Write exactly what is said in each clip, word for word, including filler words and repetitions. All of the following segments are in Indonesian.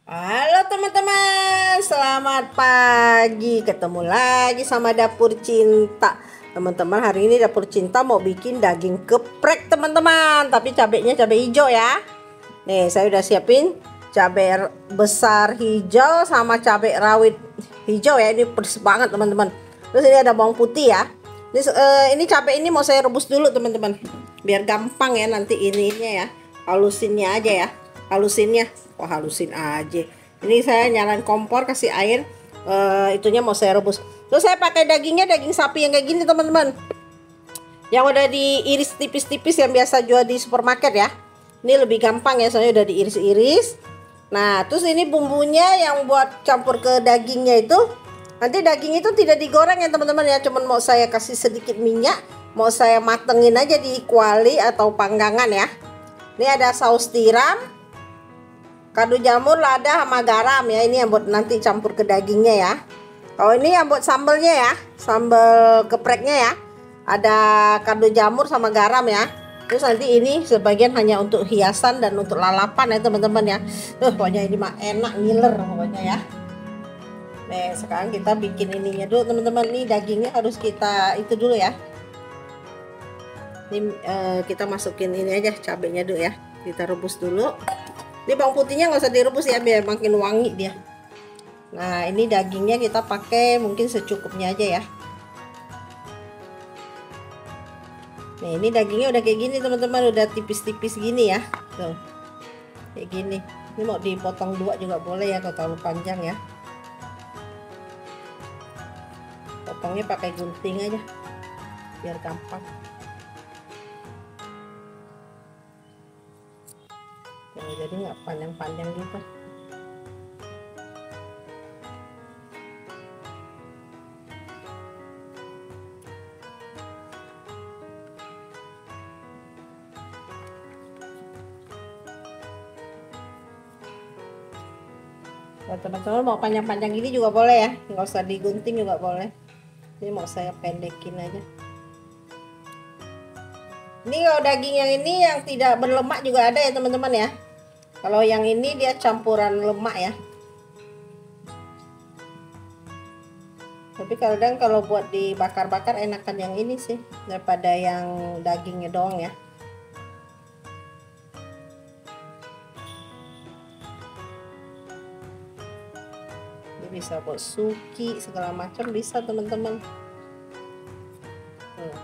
Halo teman-teman, selamat pagi. Ketemu lagi sama Dapur Cinta. Teman-teman, hari ini Dapur Cinta mau bikin daging geprek teman-teman. Tapi cabenya cabai hijau ya. Nih, saya udah siapin cabai besar hijau sama cabai rawit hijau ya. Ini pedes banget teman-teman. Terus ini ada bawang putih ya. Ini, uh, ini cabai ini mau saya rebus dulu teman-teman. Biar gampang ya nanti ininya ya. Halusinnya aja ya. Halusinnya. Wah, halusin aja. Ini saya nyalain kompor, kasih air, uh, itunya mau saya rebus. Terus saya pakai dagingnya daging sapi yang kayak gini teman-teman, yang udah diiris tipis-tipis, yang biasa jual di supermarket ya. Ini lebih gampang ya, soalnya udah diiris-iris. Nah, terus ini bumbunya yang buat campur ke dagingnya itu, nanti daging itu tidak digoreng ya teman-teman ya, cuman mau saya kasih sedikit minyak, mau saya matengin aja di kuali atau panggangan ya. Ini ada saus tiram, kaldu jamur, lada, sama garam ya. Ini yang buat nanti campur ke dagingnya ya. Kalau ini yang buat sambelnya ya, sambal gepreknya ya. Ada kaldu jamur sama garam ya. Terus nanti ini sebagian hanya untuk hiasan dan untuk lalapan ya teman-teman ya. Tuh, pokoknya ini mah enak ngiler pokoknya ya. Nih, sekarang kita bikin ininya dulu teman-teman. Nih dagingnya harus kita itu dulu ya. Ini eh, kita masukin ini aja cabenya dulu ya. Kita rebus dulu. Ini bawang putihnya nggak usah direbus ya, biar makin wangi dia. Nah, ini dagingnya kita pakai mungkin secukupnya aja ya. Nih, ini dagingnya udah kayak gini teman-teman, udah tipis-tipis gini ya. Tuh, kayak gini. Ini mau dipotong dua juga boleh ya, kalau terlalu panjang ya. Potongnya pakai gunting aja, biar gampang. Nah, jadi nggak panjang-panjang gitu. Kalau teman-teman mau panjang-panjang gini juga boleh ya, nggak usah digunting juga boleh. Ini mau saya pendekin aja. Ini kalau daging yang ini yang tidak berlemak juga ada ya teman-teman ya. Kalau yang ini dia campuran lemak ya. Tapi kadang kalau buat dibakar-bakar enakan yang ini sih daripada yang dagingnya doang ya. Ini bisa buat suki segala macam bisa teman-teman. Hmm.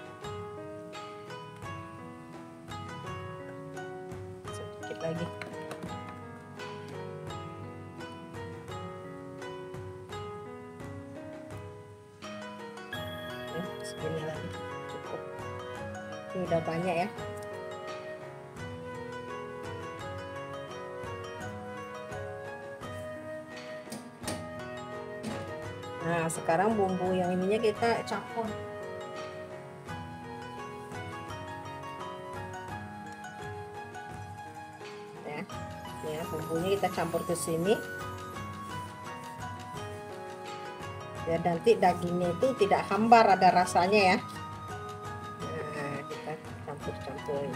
Sedikit lagi. Segini lagi cukup. Ini udah banyak ya. Nah, sekarang bumbu yang ininya kita campur ya. Ya, bumbunya kita campur ke sini ya, nanti dagingnya itu tidak hambar, ada rasanya ya. Nah, kita campur-campur.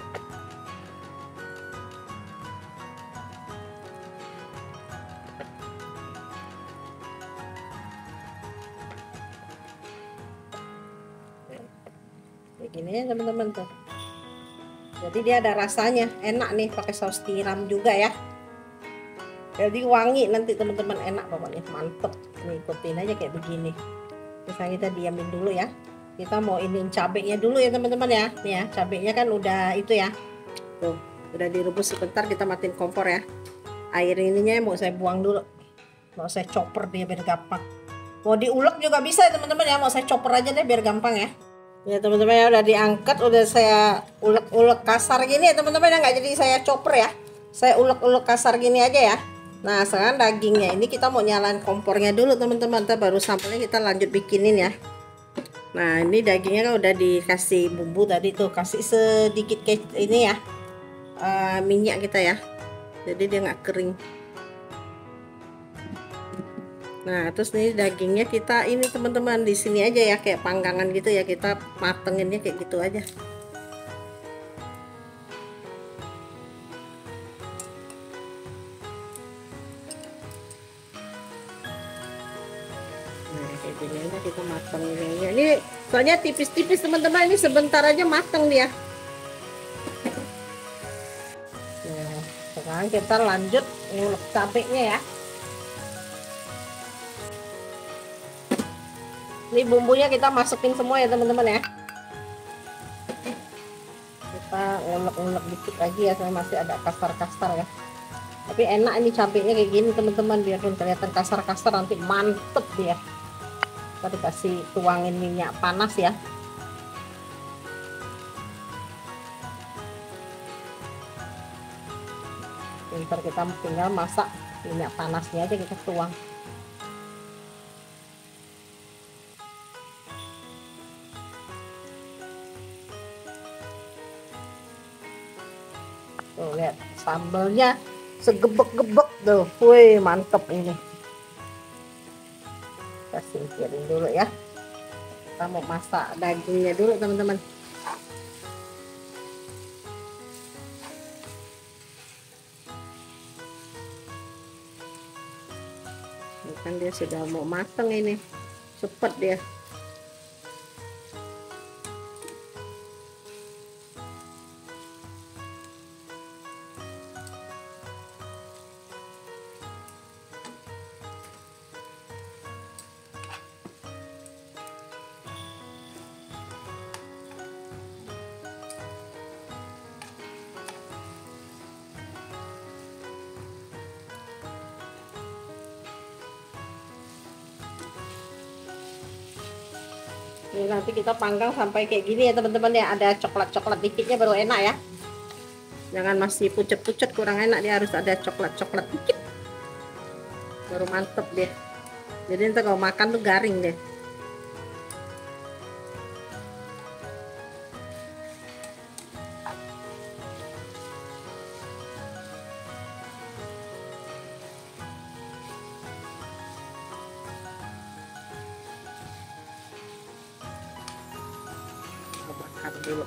Kayak gini ya teman-teman tuh. Jadi dia ada rasanya, enak nih pakai saus tiram juga ya. Jadi wangi nanti teman-teman, enak pokoknya, mantep. Nih, ikutin aja kayak begini. Misalnya kita diamin dulu ya. Kita mau iniin cabenya dulu ya teman-teman ya. Nih ya, cabenya kan udah itu ya. Tuh, udah direbus sebentar, kita matiin kompor ya. Air ininya mau saya buang dulu. Mau saya chopper dia biar gampang. Mau diulek juga bisa ya teman-teman ya. Mau saya chopper aja deh biar gampang ya. Ya teman-teman ya, udah diangkat, udah saya ulek-ulek kasar gini ya teman-teman ya, nggak jadi saya chopper ya. Saya ulek-ulek kasar gini aja ya. Nah, sekarang dagingnya ini kita mau nyalain kompornya dulu teman-teman, ntar baru sambelnya kita lanjut bikinin ya. Nah, ini dagingnya kan udah dikasih bumbu tadi tuh, kasih sedikit ke ini ya, uh, minyak kita ya, jadi dia nggak kering. Nah, terus nih dagingnya kita ini teman-teman di sini aja ya, kayak panggangan gitu ya, kita matenginnya kayak gitu aja. Ini aja kita matang ini. Ini soalnya tipis-tipis teman-teman, ini sebentar aja matang dia. Nah, sekarang kita lanjut ngulek cabenya ya. Ini bumbunya kita masukin semua ya teman-teman ya. Kita ngulek-ngulek dikit lagi ya, saya masih ada kasar-kasar ya. Tapi enak ini cabenya kayak gini teman-teman, biarpun kelihatan kasar-kasar nanti mantep dia. Kita dikasih tuangin minyak panas ya. Ntar kita tinggal masak minyak panasnya aja kita tuang. Tuh lihat sambelnya segebek-gebek tuh, wih mantep ini. Kita singkirin dulu ya. Kita mau masak dagingnya dulu teman-teman. Ini kan dia sudah mau matang ini, cepet dia. Ini nanti kita panggang sampai kayak gini ya teman-teman ya, ada coklat-coklat dikitnya baru enak ya. Jangan masih pucet-pucet, kurang enak, dia harus ada coklat-coklat dikit. Baru mantep deh. Jadi nanti kalau makan tuh garing deh. Makan dulu.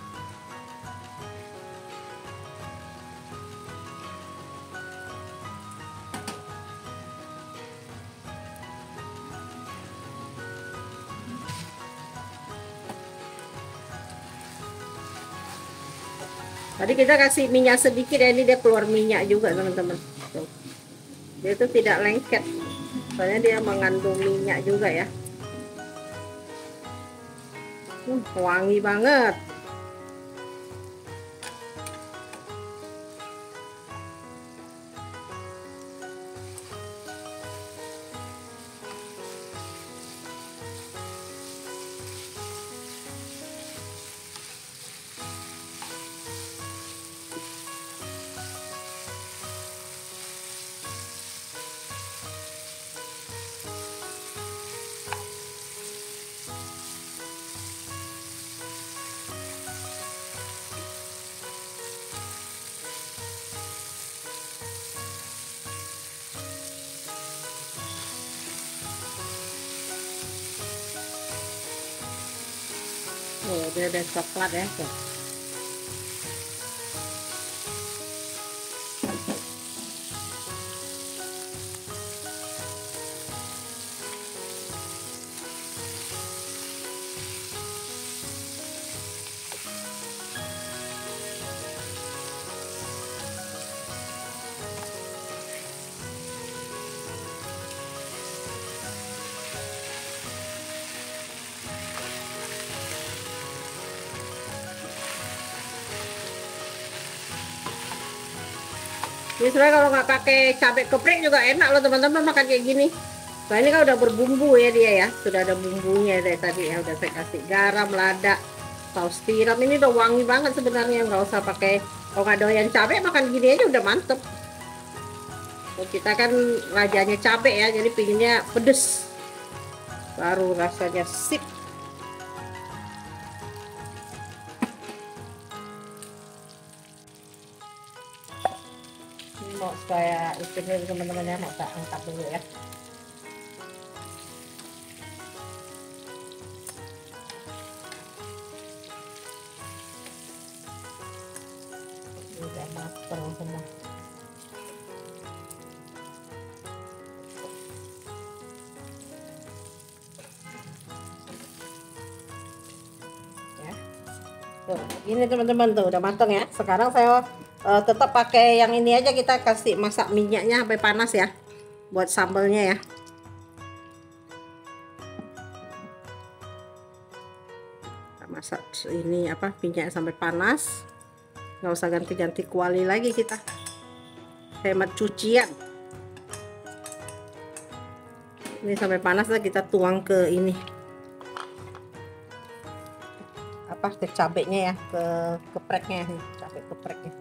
Tadi kita kasih minyak sedikit ya, ini dia keluar minyak juga teman-teman. Dia itu tidak lengket, soalnya dia mengandung minyak juga ya. Hmm, wangi banget. Oh, dia udah coklat ya. Tuh. Ini sebenarnya kalau nggak pakai cabai geprek juga enak loh teman-teman makan kayak gini. Nah ini kan udah berbumbu ya dia ya, sudah ada bumbunya dari tadi ya, udah saya kasih garam, lada, saus tiram. Ini udah wangi banget sebenarnya, nggak usah pakai, kalau nggak doyan cabai makan gini aja udah mantep. So, kita kan rajanya cabai ya, jadi pinginnya pedes, baru rasanya sip. Mau saya isi dulu teman-teman ya, mau saya angkat dulu ya. Udah matang semua. Tuh, ini teman-teman tuh udah matang ya. Sekarang saya uh, tetap pakai yang ini aja, kita kasih masak minyaknya sampai panas ya. Buat sambalnya ya. Kita masak ini apa minyaknya sampai panas. Nggak usah ganti-ganti kuali lagi kita. Hemat cucian. Ini sampai panas lah, kita tuang ke ini. Apa ke cabenya ya, ke gepreknya nih, cabai gepreknya.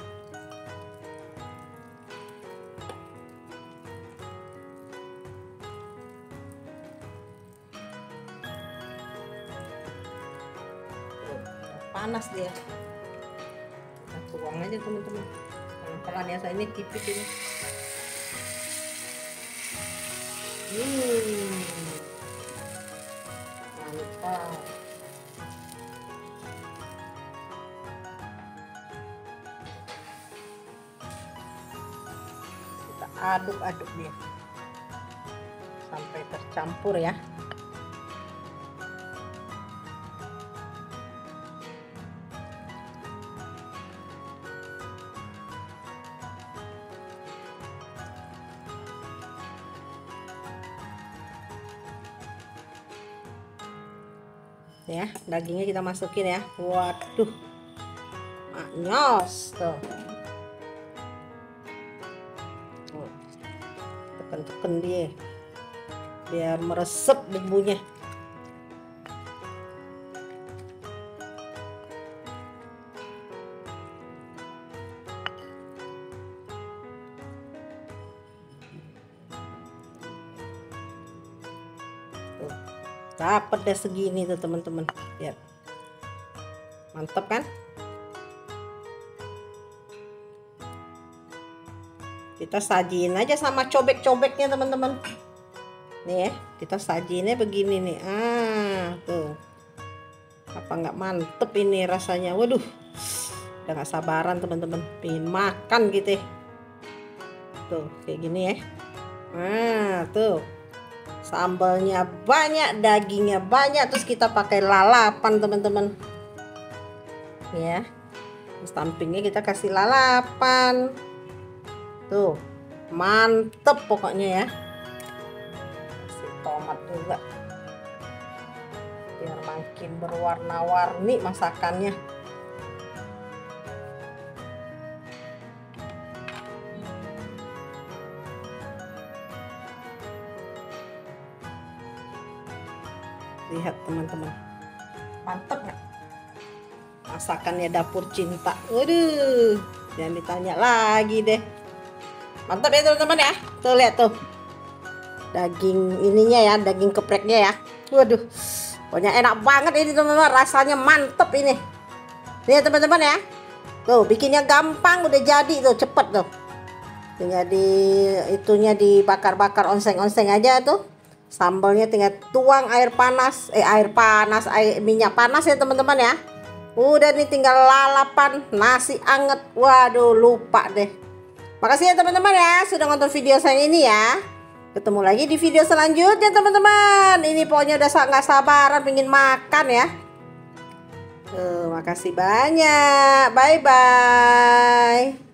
Panas dia, kita tuang aja teman-teman, pelan-pelan ya, saya ini tipis ini. Hmm, mantap. Aduk-aduk dia sampai tercampur ya. Ya, dagingnya kita masukin ya. Waduh, anyos tuh. Tekan-tekan dia biar meresep bumbunya. Tuh, dapat deh segini tuh teman-teman, lihat, mantep kan? Kita sajiin aja sama cobek-cobeknya teman-teman. Nih ya, kita sajiinnya begini nih. Ah, tuh. Apa nggak mantep ini rasanya? Waduh, udah nggak sabaran teman-teman, pengen makan gitu ya. Tuh, kayak gini ya. Nah, tuh. Sambalnya banyak, dagingnya banyak, terus kita pakai lalapan teman-teman. Ya. Sampingnya kita kasih lalapan. Tuh, mantep pokoknya ya. Kasih tomat juga biar makin berwarna-warni masakannya. Lihat teman-teman, mantep nggak? Masakannya Dapur Cinta. Waduh, jangan ditanya lagi deh. Mantap ya teman-teman ya. Tuh lihat tuh. Daging ininya ya, daging gepreknya ya. Waduh. Pokoknya enak banget ini teman-teman, rasanya mantep ini. Nih teman-teman ya. Tuh, bikinnya gampang, udah jadi tuh, cepet tuh. Tinggal di itunya dibakar-bakar, onseng-onseng aja tuh. Sambalnya tinggal tuang air panas, eh air panas, air minyak panas ya teman-teman ya. Udah nih tinggal lalapan, nasi anget. Waduh, lupa deh. Makasih ya teman-teman ya sudah nonton video saya ini ya. Ketemu lagi di video selanjutnya teman-teman. Ini pokoknya udah nggak sabaran pengen makan ya. Tuh, makasih banyak. Bye bye.